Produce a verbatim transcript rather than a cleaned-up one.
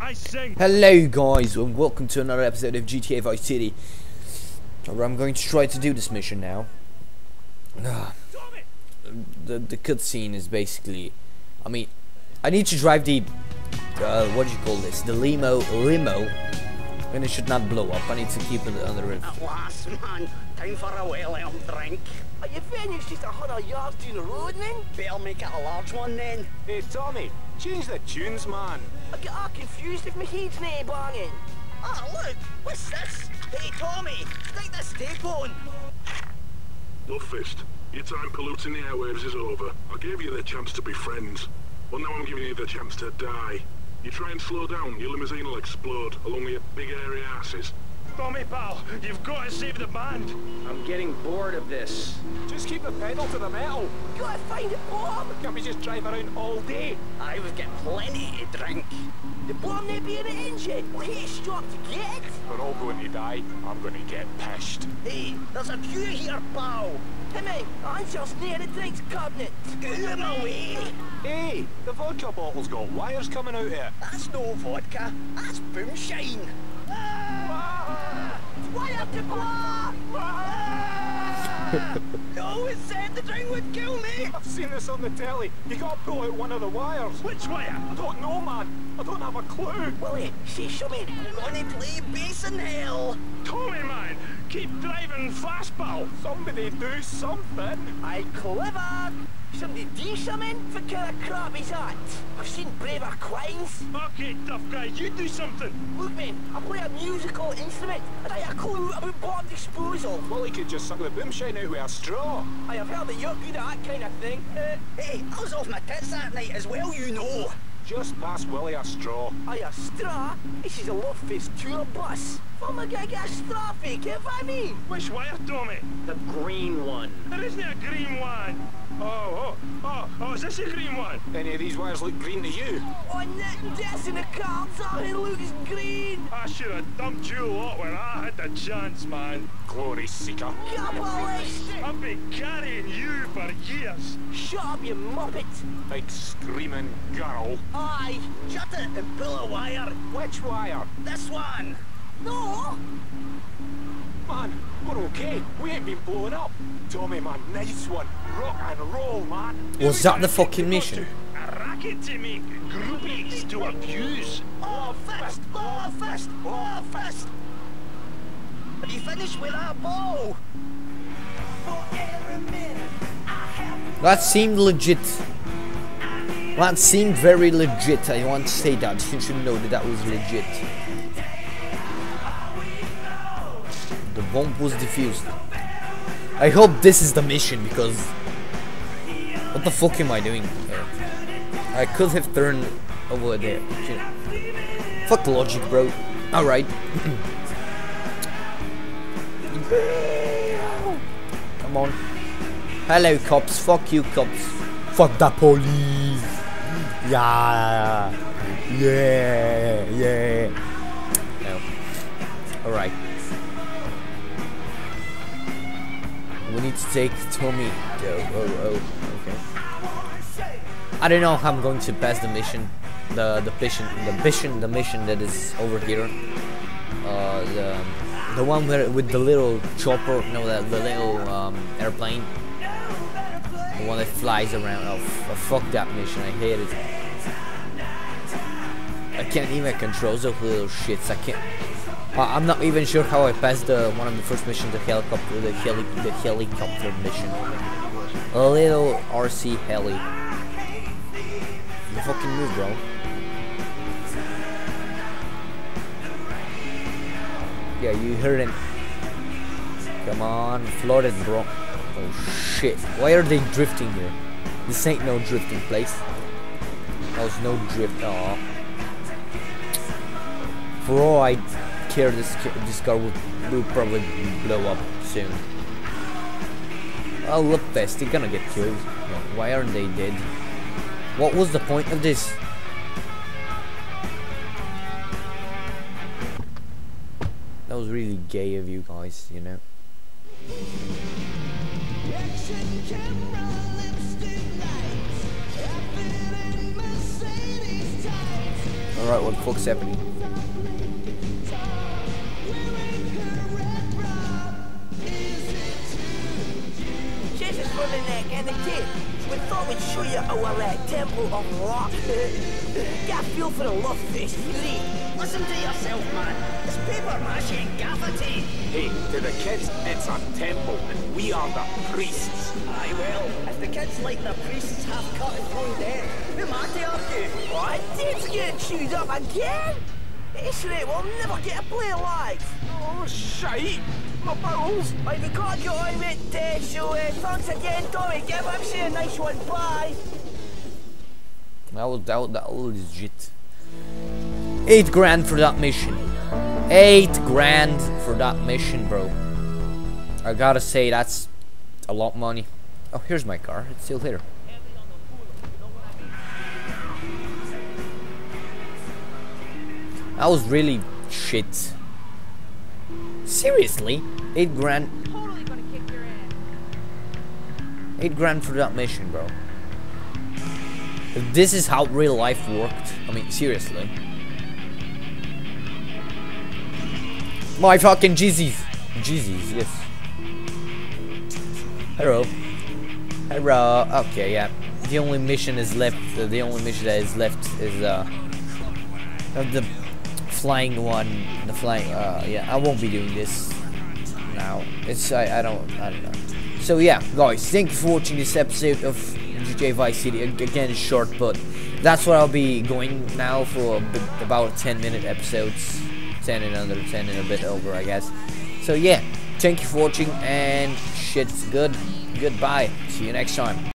I sing. Hello guys, and welcome to another episode of G T A Vice City. Where I'm going to try to do this mission now. the the cutscene is basically, I mean, I need to drive the, uh, what do you call this? The limo, limo, and it should not blow up. I need to keep it under it. At last, man. Time for a well-earned drink. Are your venue's just a hundred yards down the road, then? Better make it a large one, then. Hey, Tommy, change the tunes, man. I get all confused if my head's nae banging. Ah, look! What's this? Hey, Tommy, stick this tape on. Luftfist, your time polluting the airwaves is over. I gave you the chance to be friends. Well, now I'm giving you the chance to die. You try and slow down, your limousine will explode along with your big airy asses. Tommy, pal, you've got to save the band. I'm getting bored of this. Just keep the pedal to the metal. Gotta find a bomb! Can't we just drive around all day? I would get plenty to drink. The bomb may be in the engine. We hate stop to get it. We're all going to die. I'm going to get pissed. Hey, there's a queue here, pal. Hey mate, answer's near the drinks cabinet. Get him away. Hey, the vodka bottle's got wires coming out here. That's no vodka. That's boomshine. Ah! Why have to blow? You always said the drink would kill me. I've seen this on the telly. You got to pull out one of the wires. Which wire? I don't know, man. I don't have a clue. Willie, say something. I'm gonna play bass in hell. Tommy, man, keep driving fast, pal. Somebody do something. Aye, clever. Somebody do something? What kind of crap is that? I've seen braver quines. Okay, tough guy, you do something. Look, man, I play a musical instrument. I have a clue about bomb disposal. Well, he could just suck the boomshine out with a straw. I have heard that you're good at that kind of thing. Uh, Hey, I was off my tits that night as well, you know. Just pass Willie a straw. Aye, a straw? This is a Luftfist tour bus. From a gig a straw fake, if I mean. Which wire, Tommy? The green one. There isn't a green one. Oh, oh, oh, oh, is this a green one? Any of these wires look green to you? Oh, Nick, this in the car, it looks green. I should have dumped you a lot when I had the chance, man. Glory seeker. Capitalist! I've been carrying you for years. Shut up, you muppet. Big screaming girl. Aye. Shut it and pull a wire. Which wire? This one. No. Man, we're okay. We ain't been blown up. Tommy, man, nice one. Rock and roll, man. Was that the fucking mission? A racket to make, groupies to abuse. Oh, fist! Oh, fist! Oh, fist! Have you finished with that ball? That seemed legit. That seemed very legit. I want to say that. You should know that that was legit. The bomb was defused. I hope this is the mission, because what the fuck am I doing here? I could have turned over there. Shit. Fuck logic, bro. Alright. Come on. Hello, cops. Fuck you, cops. Fuck the police. Yeah. Yeah. Yeah. No. Alright. We need to take Tommy. Oh, oh, oh, okay. I don't know how I'm going to pass the mission, the the mission, the mission, the mission that is over here. Uh, the the one where with the little chopper, no, the the little um, airplane, the one that flies around. Oh, f fuck that mission! I hate it. I can't even control those little shits. I can't. Uh, I'm not even sure how I passed the one of the first missions, the helicopter, the heli, the helicopter mission. A little R C heli. You fucking move, bro. Yeah, you heard him. Come on, flooded, bro. Oh shit! Why are they drifting here? This ain't no drifting place. There's no drift. Aw. For all I care, this this car will, will probably blow up soon. Oh, look, best, they're gonna get killed. Why aren't they dead? What was the point of this? That was really gay of you guys, you know. Alright, what the fuck's happening? Jesus for the neck and the tip. We thought we'd show you our uh, Temple of Rock. Get a feel for the love fest, Fury. Listen to yourself, man. It's paper mache and gaffer tape. Hey, to the kids, it's a temple, and we are the priests. Aye, well, if the kids like the priests half cut and thrown dead, who am I to argue? What? Dave's getting chewed up again? It's right, we'll never get to play live. Oh, shite! My balls! Right, we gotta get on with it, so uh, thanks again, Tommy. Give him say a nice one, bye. That was, that was, that was legit. Eight grand for that mission. Eight grand for that mission, bro. I gotta say, that's a lot of money. Oh, here's my car. It's still here. That was really shit. Seriously? Eight grand. Totally gonna kick your ass. Eight grand for that mission, bro. If this is how real life worked, I mean, seriously. My fucking Jeezies. Jeezies, yes. Hello. Hello. Okay, yeah. The only mission is left. Uh, the only mission that is left is uh, the flying one. The flying. Uh, yeah. I won't be doing this now. It's I. I don't. I don't know. So yeah, guys. Thank you for watching this episode of G T A Vice City. Again, it's short, but that's what I'll be going now for a bit, about ten minute episodes. ten and under, ten and a bit over, I guess. So yeah, thank you for watching, and shit's good. Goodbye. See you next time.